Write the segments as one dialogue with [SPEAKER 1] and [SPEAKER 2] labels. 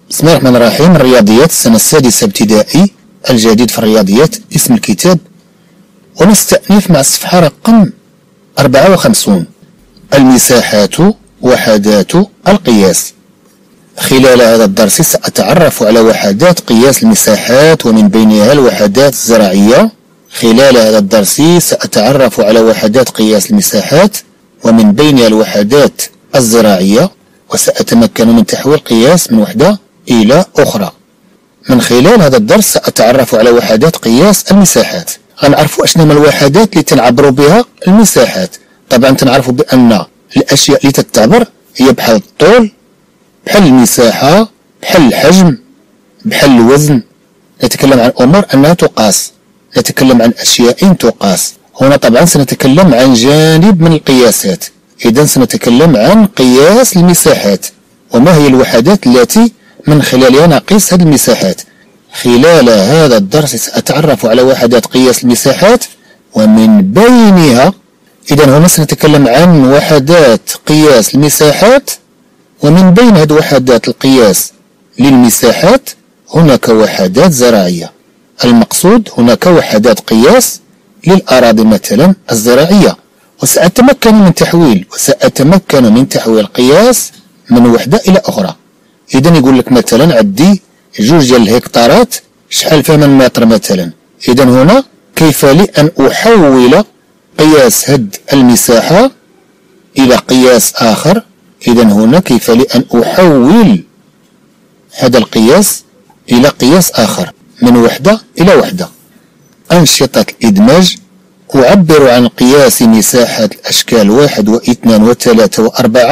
[SPEAKER 1] بسم الله الرحمن الرحيم. الرياضيات السنة السادسة ابتدائي، الجديد في الرياضيات اسم الكتاب، ونستأنف مع الصفحة رقم 54. المساحات وحدات القياس. خلال هذا الدرس سأتعرف على وحدات قياس المساحات ومن بينها الوحدات الزراعية. خلال هذا الدرس سأتعرف على وحدات قياس المساحات ومن بينها الوحدات الزراعية، وسأتمكن من تحويل قياس من وحدة إلى أخرى. من خلال هذا الدرس سأتعرف على وحدات قياس المساحات. غنعرفوا أشنو هما الوحدات اللي تنعبروا بها المساحات. طبعا تنعرفوا بأن الأشياء اللي تتعبر هي بحال الطول، بحال المساحة، بحال الحجم، بحال الوزن. نتكلم عن أمور أنها تقاس، نتكلم عن أشياء تقاس. هنا طبعا سنتكلم عن جانب من القياسات، إذا سنتكلم عن قياس المساحات وما هي الوحدات التي من خلالها نقيس هذه المساحات. خلال هذا الدرس سأتعرف على وحدات قياس المساحات ومن بينها، إذا هنا سنتكلم عن وحدات قياس المساحات، ومن بين هذه وحدات القياس للمساحات هناك وحدات زراعية. المقصود هناك وحدات قياس للأراضي مثلا الزراعية، وسأتمكن من تحويل قياس من وحدة إلى أخرى. إذا يقول لك مثلا عندي 2 ديال الهكتارات شحال فيها من متر مثلا. إذا هنا كيف لي أن أحول قياس هاد المساحة إلى قياس آخر. إذا هنا كيف لي أن أحول هذا القياس إلى قياس آخر من وحدة إلى وحدة. أنشطة الإدماج. أعبر عن قياس مساحة الأشكال 1 و2 و3 و4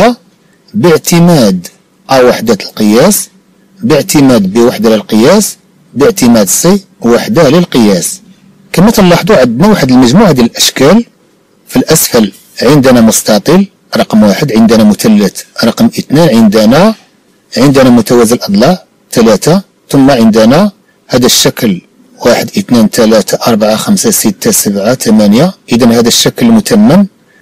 [SPEAKER 1] باعتماد وحدة القياس، باعتماد بوحدة للقياس، باعتماد سي وحدة للقياس. كما تلاحظوا عندنا واحد المجموعة ديال الأشكال. في الأسفل عندنا مستطيل رقم 1، عندنا مثلث رقم 2، عندنا متوازي الأضلاع 3، ثم عندنا هذا الشكل 1 2 3 4 5 6 7 8. إذا هذا الشكل متمم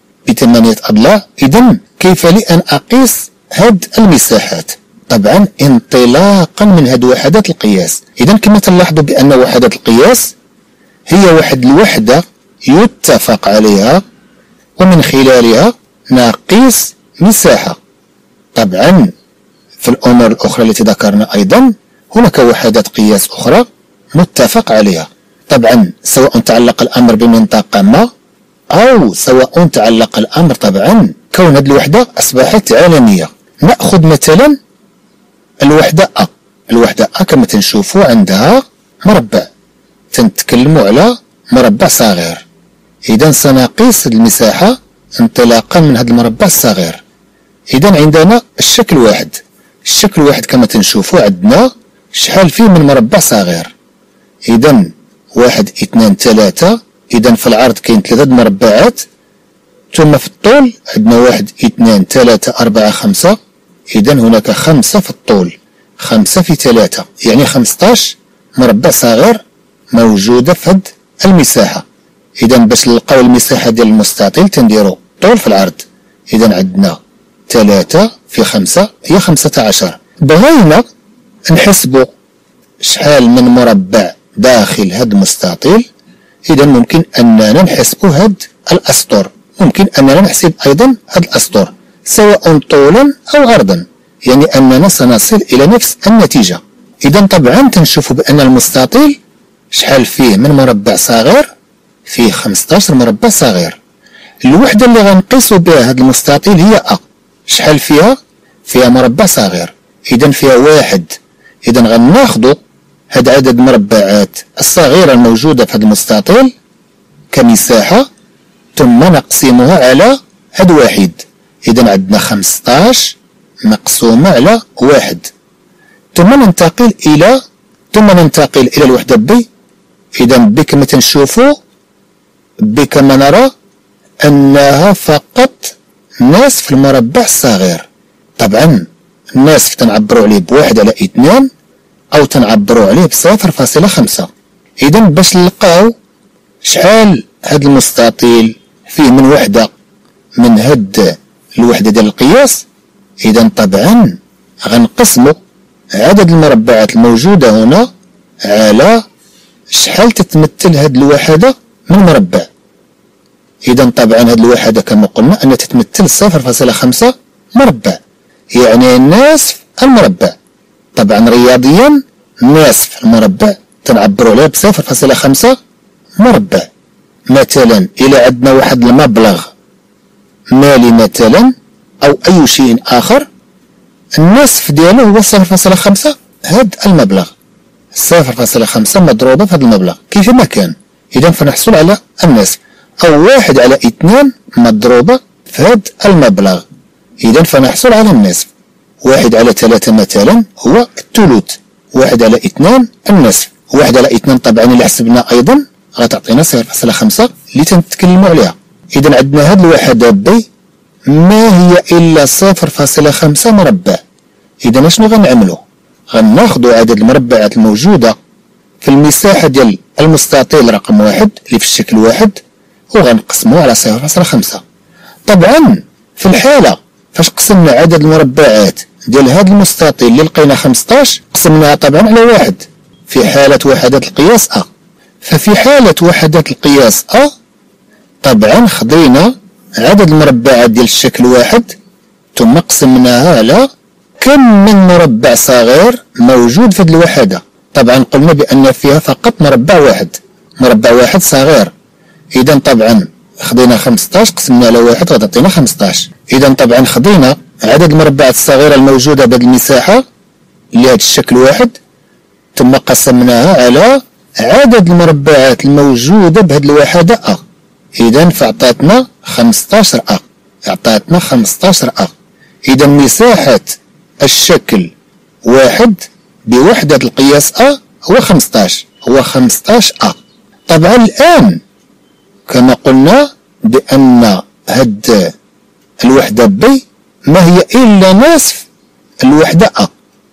[SPEAKER 1] ب8 أضلاع. إذا كيف لي أن أقيس هاد المساحات؟ طبعا انطلاقا من هاد وحدات القياس. إذا كما تلاحظوا بأن وحدات القياس هي واحد الوحدة يتفق عليها ومن خلالها نقيس مساحة. طبعا في الأمور الأخرى التي ذكرنا أيضا هناك وحدات قياس أخرى متفق عليها. طبعا سواء تعلق الأمر بمنطقة ما أو سواء تعلق الأمر طبعا كون هذه الوحدة أصبحت عالمية. نأخذ مثلا الوحدة أ. الوحدة أ كما تنشوفوا عندها مربع، تنتكلموا على مربع صغير. إذا سنقيس المساحة انطلاقا من هذا المربع الصغير. إذا عندنا الشكل 1. الشكل 1 كما تنشوفوا عندنا شحال فيه من مربع صغير. إذا 1 2 3. إذا في العرض كاين 3 مربعات، ثم في الطول عندنا 1 2 3 4 5. إذا هناك 5 في الطول، 5 في 3 يعني 15 مربع صغير موجودة في هاد المساحة. إذا باش نلقاو المساحة ديال المستطيل تنديرو طول في العرض. إذا عندنا 3 في 5 هي 15. بغينا نحسبو شحال من مربع داخل هاد المستطيل. إذا ممكن أننا نحسبو هاد الأسطر، ممكن أننا نحسب أيضا هاد الأسطر سواء طولا أو عرضا، يعني أننا سنصل إلى نفس النتيجة. إذا طبعا تنشوفوا بأن المستطيل شحال فيه من مربع صغير؟ فيه 15 مربع صغير. الوحدة اللي غنقيسو بها هاد المستطيل هي أ. شحال فيها؟ فيها مربع صغير، إذا فيها 1. إذا غناخدو هاد عدد المربعات الصغيرة الموجودة في هاد المستطيل كمساحة ثم نقسمها على هاد 1. إذا عندنا 15 مقسومة على 1. ثم ننتقل إلى الوحدة ب. إذا ب كما تنشوفوا، ب كما نرى أنها فقط نصف المربع الصغير. طبعا النصف تنعبروا عليه ب1 على 2 أو تنعبروا عليه ب0.5. إذا باش نلقاو شحال هاد المستطيل فيه من وحدة من هاد الوحدة ديال القياس، إذا طبعا غنقسمو عدد المربعات الموجودة هنا على شحال تتمثل هاد الوحدة من مربع. إذا طبعا هاد الوحدة كما قلنا أنها تتمثل 0.5 مربع، يعني نصف المربع. طبعا رياضيا نصف المربع تنعبروا عليه ب 0.5 مربع. مثلا إلى عندنا واحد المبلغ مالي مثلا أو أي شيء آخر، النصف ديالو هو 0.5 هاد المبلغ، 0.5 مضروبة في هذا المبلغ كيفما كان. إذا فنحصل على النصف، أو 1/2 مضروبة في هذا المبلغ، إذا فنحصل على النصف. 1/3 مثلا هو الثلث، 1/2 النصف، 1/2 طبعا إلا حسبنا أيضا غتعطينا 0.5 اللي تنتكلموا عليها. إذا عندنا هاد الوحدة بي ما هي إلا 0.5 مربع. إذا شنو غنعملو؟ غناخدو عدد المربعات الموجودة في المساحة ديال المستطيل رقم 1 اللي في الشكل 1 وغنقسموه على 0.5. طبعا في الحالة فاش قسمنا عدد المربعات ديال هذا المستطيل اللي لقينا 15 قسمناها طبعا على 1 في حالة وحدات القياس أ. ففي حالة وحدات القياس أ طبعا خدينا عدد المربعات ديال الشكل 1 ثم قسمناها على كم من مربع صغير موجود في هذه الوحدة. طبعا قلنا بأن فيها فقط مربع واحد، مربع واحد صغير. إذا طبعا خدينا 15 قسمنا على 1 غتعطينا 15. إذا طبعا خدينا عدد المربعات الصغيرة الموجودة بهذه المساحة اللي هذا الشكل 1 ثم قسمناها على عدد المربعات الموجودة بهذه الوحدة أ. إذا فأعطتنا 15 أ، أعطتنا 15 أ. إذا مساحة الشكل 1 بوحدة القياس أ هو 15، هو 15 أ. طبعا الآن كما قلنا بأن هاد الوحدة بي ما هي إلا نصف الوحدة أ،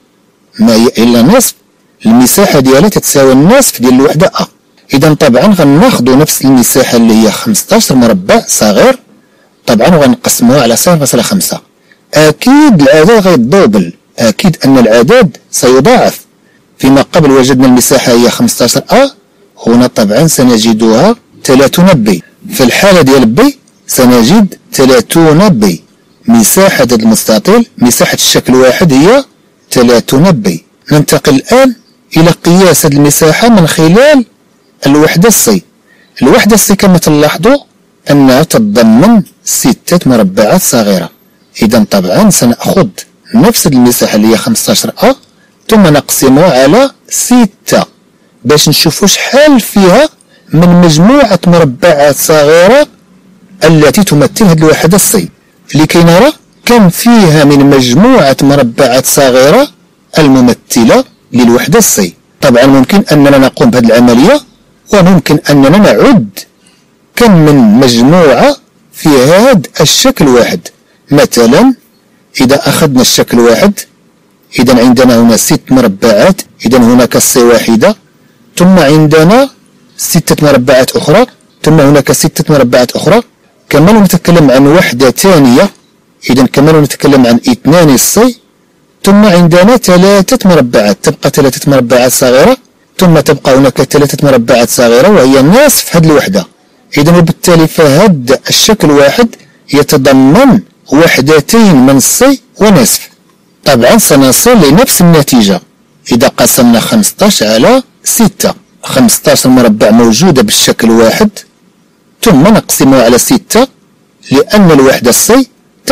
[SPEAKER 1] ما هي إلا نصف المساحة ديالها تتساوي النصف ديال الوحدة أ. إذا طبعا غناخدو نفس المساحة اللي هي 15 مربع صغير طبعا وغنقسموها على 0.5. أكيد العدد غيتدوبل، أكيد أن العدد سيضاعف. فيما قبل وجدنا المساحة هي 15 أ، هنا طبعا سنجدها 30 بي. في الحالة ديال بي سنجد 30 بي. مساحة المستطيل مساحة الشكل 1 هي 30 بي. ننتقل الآن إلى قياس هذه المساحة من خلال الوحدة السي. الوحدة السي كما تلاحظوا أنها تتضمن 6 مربعات صغيرة. إذا طبعا سنأخذ نفس المساحة اللي هي 15 أ ثم نقسمها على 6 باش نشوفوا شحال فيها من مجموعة مربعات صغيرة التي تمثل هذه الوحدة السي، لكي نرى كم فيها من مجموعة مربعات صغيرة الممثلة للوحدة السي. طبعا ممكن أننا نقوم بهذه العملية وممكن أننا نعد كم من مجموعة في هذا الشكل 1. مثلا إذا أخذنا الشكل 1 إذا عندنا هنا 6 مربعات، إذا هناك السي واحدة ثم عندنا 6 مربعات أخرى ثم هناك 6 مربعات أخرى. كما نتكلم عن وحدة ثانية إذا كما نتكلم عن 2 السي ثم عندنا 3 مربعات، تبقى 3 مربعات صغيرة ثم تبقى هناك 3 مربعات صغيرة وهي نصف هذه الوحدة. إذا وبالتالي فهذا الشكل 1 يتضمن وحدتين من السي ونصف. طبعا سنصل لنفس النتيجة إذا قسمنا 15 على 6. 15 مربع موجودة بالشكل 1 ثم نقسمها على 6 لأن الوحدة السي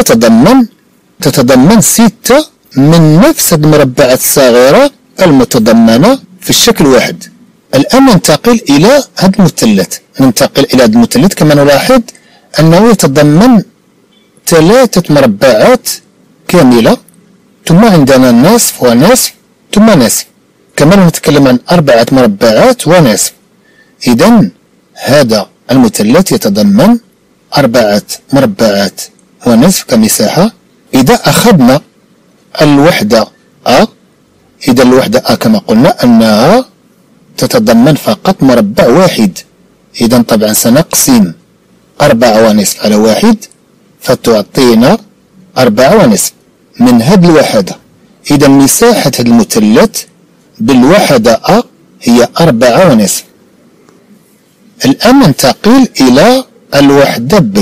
[SPEAKER 1] تتضمن 6 من نفس المربعات الصغيرة المتضمنة في الشكل 1. الآن ننتقل إلى هذا المثلث. كما نلاحظ أنه يتضمن 3 مربعات كاملة ثم عندنا نصف ونصف ثم نصف. كما نتكلم عن 4 مربعات ونصف. إذا هذا المثلث يتضمن 4 مربعات ونصف كمساحة. إذا أخذنا الوحدة أ، إذا الوحدة أ كما قلنا أنها تتضمن فقط مربع واحد. إذا طبعا سنقسم 4 ونصف على 1 فتعطينا 4 ونصف من هذه الوحدة. إذا مساحة هذا المثلث بالوحدة أ هي 4.5. الآن ننتقل إلى الوحدة ب،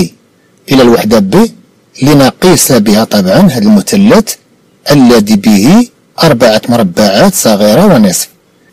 [SPEAKER 1] لنقيس بها طبعا هذا المثلث الذي به 4 مربعات صغيرة ونصف.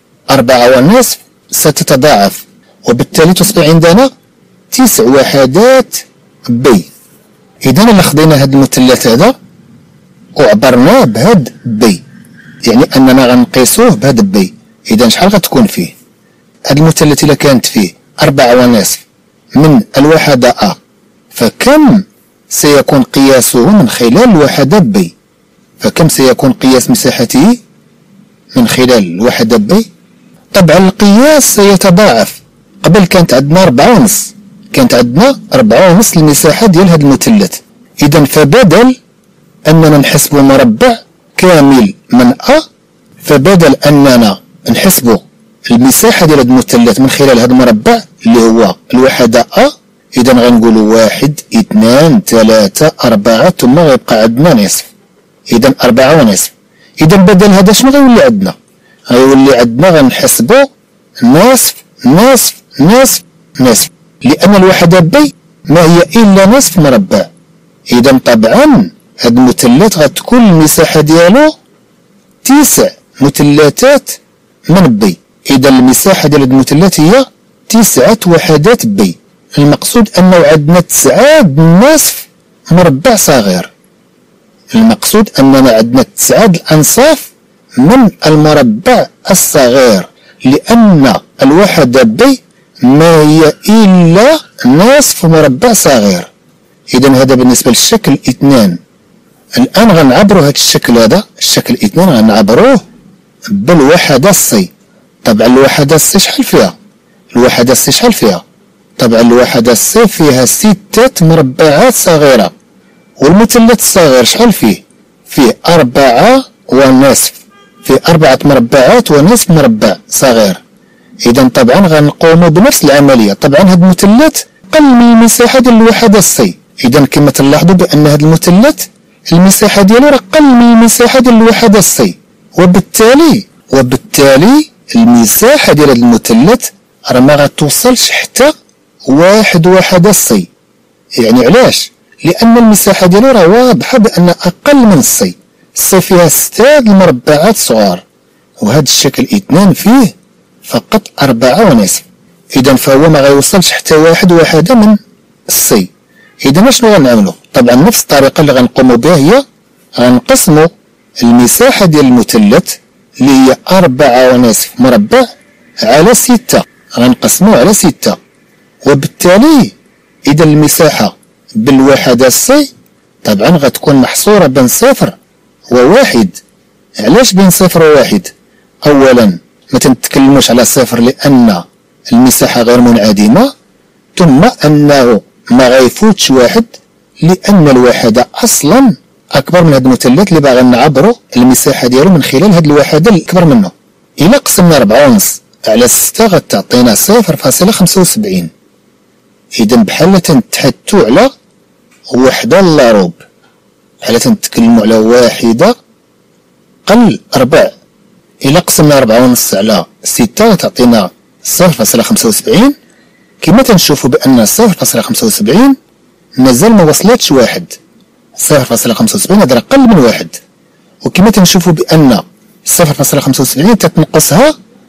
[SPEAKER 1] 4.5 ستتضاعف، وبالتالي تصبح عندنا 9 وحدات ب. إذا إلا خدينا هذا المثلث هذا وعبرناه بهاد بي، يعني أننا غنقيسوه بهاد بي، إذا شحال غتكون فيه؟ هاد المثلث إلا كانت فيه 4.5 من الوحدة أ، فكم سيكون قياسه من خلال الوحدة بي؟ فكم سيكون قياس مساحته من خلال الوحدة بي؟ طبعا القياس سيتضاعف. قبل كانت عندنا 4.5، كانت عندنا 4.5 المساحة ديال هاد المثلث. إذا فبدل أننا نحسب مربع كامل من أ، فبدل أننا نحسب المساحة ديال هاد المثلث من خلال هاد المربع اللي هو الوحدة أ، إذا غنقولوا 1 2 3 4 ثم غيبقى عندنا نصف، إذا 4.5. إذا بدل هذا شنو غيولي عندنا؟ غيولي عندنا غنحسبو نصف نصف نصف نصف، لأن الوحدة بي ما هي إلا نصف مربع. إذا طبعا هاد المثلث غتكون المساحة ديالو 9 مثلثات من بي. إذا المساحة ديال هاد المثلث هي 9 وحدات بي. المقصود أنه عندنا 9 نصف مربع صغير. المقصود أننا عندنا 9 الأنصاف من المربع الصغير، لأن الوحدة بي ما هي إلا نصف مربع صغير. إذا هذا بالنسبة للشكل 2. الآن غنعبرو هذا الشكل هذا، الشكل 2 غنعبروه بالوحدة سي. طبعا الوحدة سي شحال فيها؟ الوحدة سي شحال فيها؟ طبعا الوحدة سي فيها 6 مربعات صغيرة، والمثلث الصغير شحال فيه؟ فيه 4.5، فيه 4 مربعات ونصف مربع صغير. إذا طبعا غنقوموا بنفس العملية. طبعا هذا المثلث قل من المساحة ديال الوحدة سي. إذا كما تلاحظوا بأن هذا المثلث المساحة ديالو راه قل من المساحة ديال الوحدة سي، وبالتالي المساحة ديال هذا المثلث راه ما غتوصلش حتى 1 وحدة سي. يعني علاش؟ لأن المساحة ديالو راه واضحة بأن أقل من السي. السي فيها 6 المربعات صغار، وهذا الشكل 2 فيه فقط 4.5. إذا فهو ما غيوصلش حتى 1 وحدة من السي. إذا شنو غنعملو؟ طبعا نفس الطريقة اللي غنقومو بها هي غنقسمو المساحة ديال المثلث اللي هي 4.5 مربع على 6، غنقسمو على 6، وبالتالي إذا المساحة بالوحدة سي طبعا غتكون محصورة بين 0 و1. علاش بين 0 و1؟ أولا ما تنتكلموش على 0 لأن المساحة غير منعدمة، ثم أنه ما غيفوتش 1 لأن الوحدة أصلا أكبر من هذا المثلث اللي باغي نعبرو المساحة ديالو من خلال هذه الوحدة اللي أكبر منه. إلا قسمنا 4.5 على 6 غتعطينا 0.75. إذا بحال تنتحدثو على 1 إلا ربع، بحال تنتكلمو على 1 قل ربع. إلا قسمنا 4.5 على 6 غتعطينا 0.75. كما تنشوفو بأن 0.75 مازال ما وصلتش 1. 0.75 هذا قل من 1، وكما تنشوفو بأن 0.75 تتنقصها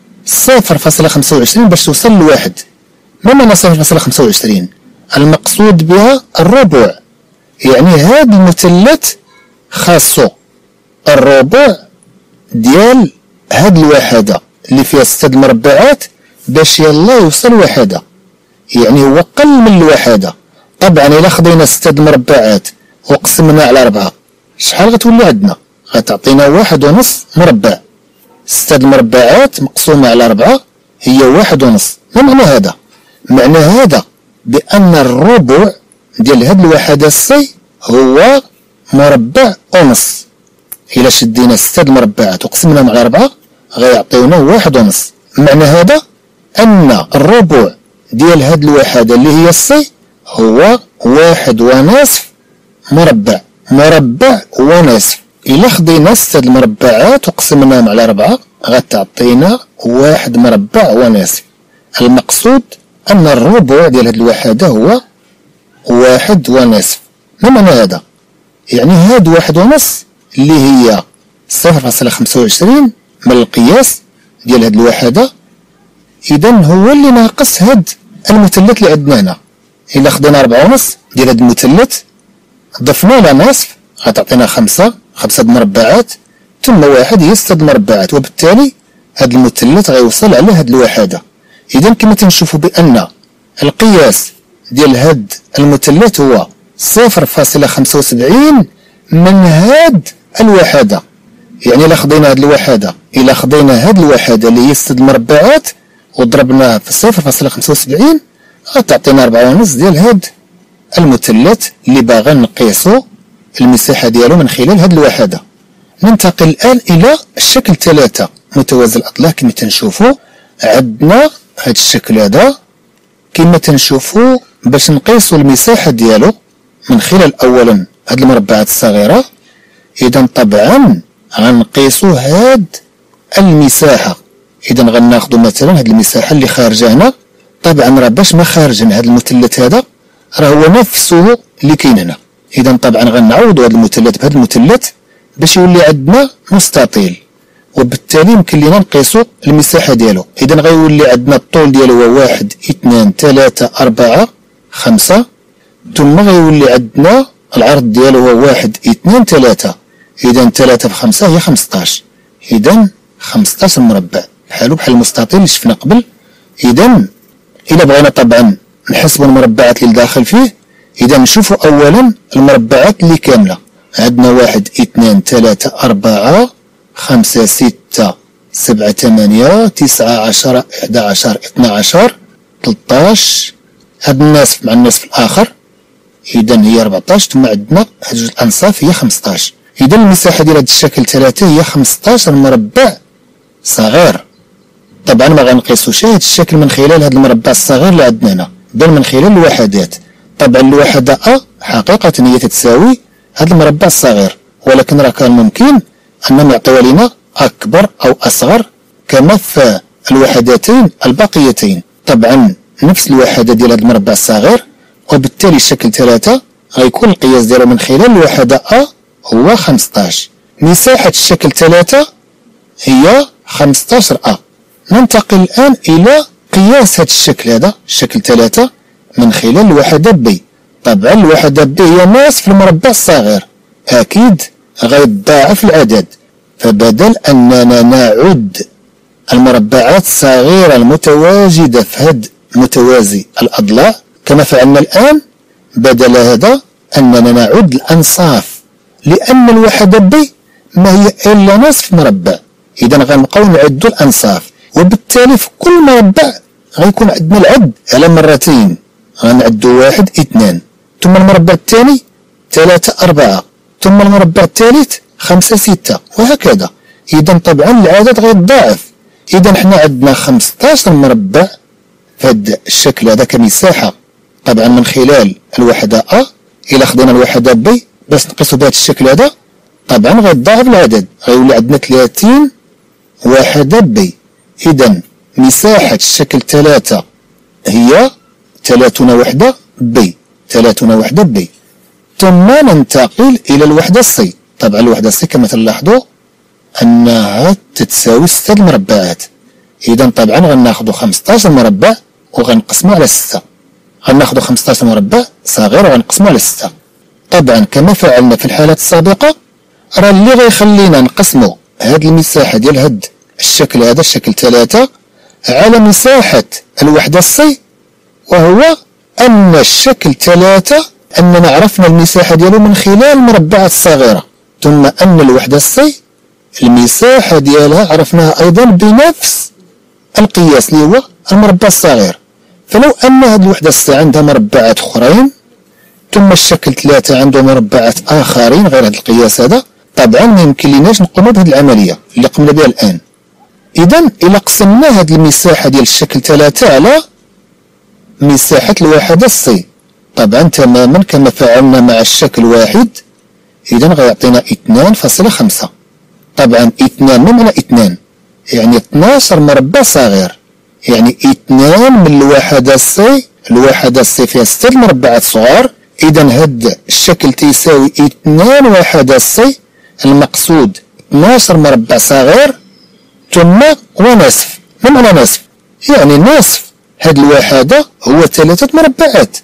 [SPEAKER 1] 0.25 باش توصل ل1. ما معنى 0.25؟ المقصود بها الربع، يعني هذا المثلث خاصو الربع ديال هاد الوحدة اللي فيها 6 المربعات باش يلا يوصل 1، يعني هو قل من الوحدة. طبعا إلا خدينا 6 المربعات وقسمنا على 4 شحال غتولي عندنا؟ غتعطينا 1.5 مربع. 6 المربعات مقسومة على 4 هي 1.5. ما معنى هذا؟ معنى هذا بأن الربع ديال هاد الوحدة سي هو مربع ونص. إلا شدينا 6 المربعات وقسمناهم على 4 غيعطيونا 1.5. معنى هذا أن الربع ديال هاد الوحدة اللي هي السي هو 1.5 مربع ونصف. إلا خدينا 6 المربعات وقسمناهم على 4 غتعطينا 1 مربع ونصف. المقصود أن الربع ديال هاد الوحدة هو 1 ونصف. ما معنى هذا؟ يعني هاد 1 ونصف اللي هي 0.25 من القياس ديال هاد الوحدة، إذا هو اللي ناقص هاد المثلث اللي عندنا هنا. إلا خدينا 4 ونصف ديال هاد المثلث ضفنا له نصف غتعطينا 5 مربعات، ثم 1 هي 6 المربعات، وبالتالي هاد المثلث غيوصل على هاد الوحدة. إذا كما تنشوفوا بأن القياس ديال هاد المثلث هو 0.75 من هاد الوحدة. يعني إلا خدينا هاد الوحدة اللي هي 6 المربعات وضربناها في 0.75 غتعطينا 4 ونص ديال هاد المثلث اللي باغا نقيسو المساحة ديالو من خلال هاد الوحدة. ننتقل الآن إلى الشكل 3 متوازي الأضلاع. كما تنشوفوا عندنا هاد الشكل هذا، كما تنشوفوا باش نقيسوا المساحة ديالو من خلال أولا هاد المربعات الصغيرة. إذا طبعا غنقيسوا هاد المساحة. إذا غناخدو مثلا هاد المساحة اللي خارجة هنا، طبعا راه باش ما خارج هنا هاد المثلث هذا راه هو نفسه اللي كاين هنا. إذا طبعا غنعوضوا هاد المثلث بهاد المثلث باش يولي عندنا مستطيل، وبالتالي يمكن لينا نقيسوا المساحة ديالو. إذا غيولي عندنا الطول ديالو هو 1 2 3 4 5، ثم غيولي عندنا العرض ديالو هو 1 2 3. إذا 3 في 5 هي 15. إذا 15 مربع بحالو بحال المستطيل اللي شفنا قبل. إذا إلا بغينا طبعا نحسبوا المربعات اللي داخل فيه، إذا نشوفوا أولا المربعات اللي كاملة. عندنا 1 2 3 4 5 6 7 8 9 10 11 12 13. هاد النصف مع النصف الآخر إذا هي 14، ثم عندنا هاد جوج الأنصاف هي 15. إذا المساحة ديال هاد الشكل 3 هي 15 مربع صغير. طبعا ما غنقيسوش هاد الشكل من خلال هاد المربع الصغير اللي عندنا هنا، بل من خلال الوحدات. طبعا الوحدة أ حقيقة هي تتساوي هاد المربع الصغير، ولكن راه كان ممكن أنهم يعطيوها لنا أكبر أو أصغر كما في الوحدتين الباقيتين. طبعا نفس الوحدة ديال هاد المربع الصغير، وبالتالي الشكل 3 غيكون القياس ديالو من خلال الوحدة أ هو 15. مساحة الشكل 3 هي 15 أ. ننتقل الآن إلى قياس هاد الشكل هذا، الشكل 3 من خلال الوحدة ب. طبعا الوحدة ب هي نصف المربع الصغير، أكيد غيتضاعف العدد. فبدل أننا نعد المربعات الصغيرة المتواجدة في هاد متوازي الأضلاع كما فعلنا الآن، بدل هذا أننا نعد الأنصاف، لأن الوحدة ب ما هي إلا نصف مربع. إذا غنبقاو نعدو الأنصاف، وبالتالي في كل مربع غيكون عندنا العد على مرتين. غنعدو 1 2، ثم المربع الثاني 3 4، ثم المربع الثالث 5 6، وهكذا. إذا طبعا العدد غيتضاعف. إذا حنا عندنا 15 مربع في هذا الشكل هذا كمساحة، طبعا من خلال الوحدة أ. إلا خدينا الوحدة ب باش نقيسو بهذا الشكل هذا، طبعا غيتضاعف العدد، غيولي عندنا 30 وحدة ب. إذا مساحة الشكل 3 هي 30 وحدة ب، 30 وحدة ب. ثم ننتقل إلى الوحدة سي. طبعا الوحدة سي كما تلاحظوا أنها تتساوي 6 المربعات. إذا طبعا غناخدو 15 مربع وغنقسمو على 6. غناخدو 15 مربع صغير وغنقسمو على 6. طبعا كما فعلنا في الحالات السابقة، راه اللي غيخلينا نقسمو هاد المساحة ديال هاد الشكل هذا، الشكل 3، على مساحة الوحدة سي، وهو أن الشكل 3 أننا عرفنا المساحة ديالو من خلال المربعات الصغيرة، ثم أن الوحدة سي المساحة ديالها عرفناها أيضا بنفس القياس اللي هو المربع الصغير. فلو أن هذه الوحدة سي عندها مربعات أخرين، ثم الشكل 3 عنده مربعات آخرين غير هذا القياس هذا، طبعا ما يمكن لناش نقوموا بهذه العملية اللي قمنا بها الآن. إذا إلا قسمنا هذه المساحة ديال الشكل 3 على مساحة الوحدة سي، طبعا تماما كما فعلنا مع الشكل 1، إذا غيعطينا 2.5. طبعا 2 ما معنى 2؟ يعني 12 مربع صغير، يعني 2 من الوحدة سي. الوحدة سي فيها 6 مربعات صغار، إذا هاد الشكل تيساوي 2 وحدة سي، المقصود 12 مربع صغير ثم ونصف. ما معنى نصف؟ يعني نصف هاد الوحدة هو 3 مربعات.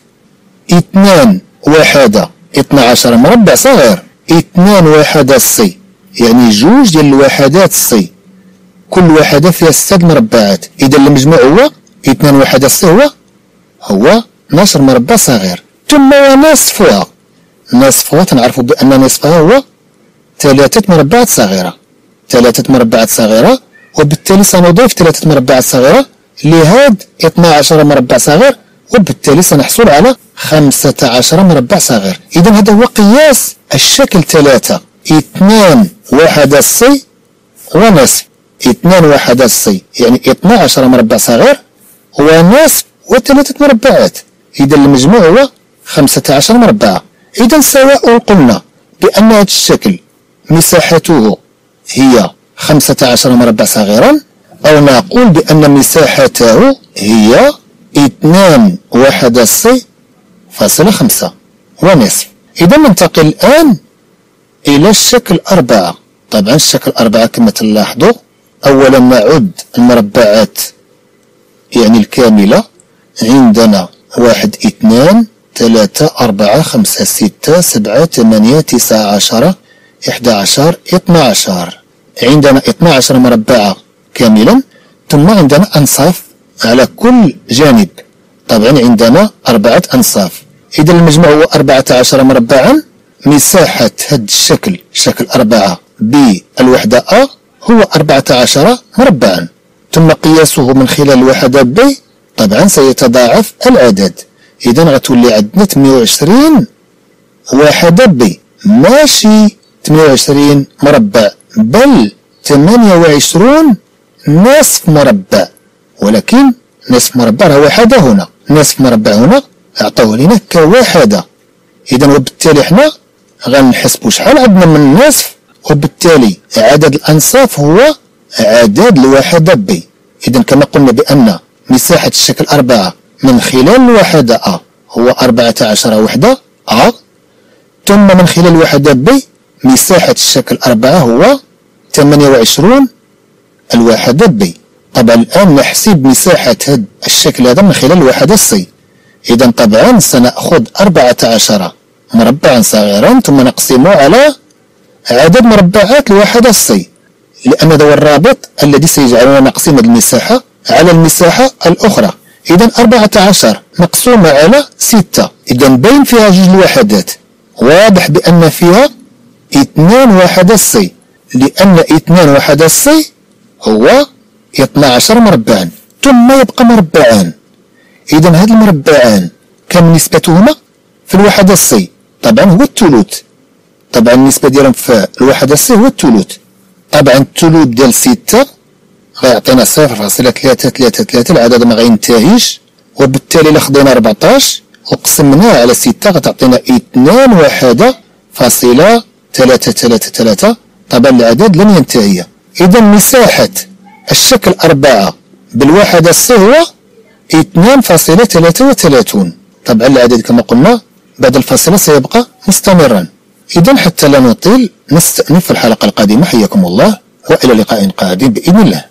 [SPEAKER 1] 2 وحدة 12 مربع صغير، 2 وحدة سي يعني جوج ديال الوحدات سي، كل وحدة فيها 6 مربعات، إذا المجموع هو 2 وحدة سي هو 12 مربع صغير، ثم ونصفها. نصفها تنعرفوا بأن نصفها هو 3 مربعات صغيرة، 3 مربعات صغيرة، وبالتالي سنضيف 3 مربعات صغيرة لهاد 12 مربع صغير، وبالتالي سنحصل على 15 مربع صغير. إذا هذا هو قياس الشكل 3. 2 وحدة سي ونصف، 2 وحدة سي يعني 12 مربع صغير ونصف و3 مربعات، إذا المجموع هو 15 مربع. إذا سواء قلنا بأن هذا الشكل مساحته هي 15 مربع صغيرا، أو نقول بأن مساحته هي 2 وحدة سي فاصلة 5 ونصف. إذا ننتقل الآن إلى الشكل 4. طبعا الشكل 4 كما تلاحظوا، أولا نعد المربعات يعني الكاملة. عندنا 1 2 3 4 5 6 7 8 9 10 11 12. عندنا 12 مربعة كاملا، ثم عندنا أنصاف على كل جانب. طبعا عندنا 4 أنصاف، إذا المجموع هو 14 مربعا. مساحة هذا الشكل شكل 4 بالوحدة أ هو 14 مربعا، ثم قياسه من خلال الوحدة ب طبعا سيتضاعف العدد، إذا غتولي عندنا 28 وحدة ب، ماشي 28 مربع بل 28 نصف مربع، ولكن نصف مربع راه وحدة هنا، نصف مربع هنا أعطوه لنا كوحدة. إذا وبالتالي حنا غنحسبوا شحال عندنا من النصف، وبالتالي عدد الأنصاف هو عدد الوحدة ب. إذا كما قلنا بأن مساحة الشكل 4 من خلال الوحدة أ هو 14 وحدة أ، ثم من خلال الوحدة ب مساحة الشكل 4 هو 28 الوحدة ب. طبعا الآن نحسب مساحة هذا الشكل هذا من خلال الوحدة سي. إذا طبعا سنأخذ 14 مربعا صغيرا ثم نقسمه على عدد مربعات الوحدة سي، لأن هذا هو الرابط الذي سيجعلنا نقسم المساحة على المساحة الأخرى. إذا 14 مقسومة على 6، إذا بين فيها جوج الوحدات، واضح بأن فيها 2 وحدة سي، لأن 2 وحدة سي هو 12 مربعا، ثم يبقى مربعان. إذا هاد المربعان كم نسبتهما في الوحدة سي؟ طبعا هو الثلث. طبعا النسبة ديالهم في الوحدة سي هو الثلث. طبعا الثلث ديال 6 غيعطينا 0.333، العدد ما غينتهيش، وبالتالي إلا خدينا 14 وقسمناه على 6 غتعطينا 2.333، طبعا العدد لن ينتهي. إذا مساحة الشكل 4 بالوحدة سي هو 2.33. طبعا العدد كما قلنا بعد الفاصلة سيبقى مستمرا. إذا حتى لا نطيل نستأنف في الحلقة القادمة. حياكم الله وإلى لقاء قادم بإذن الله.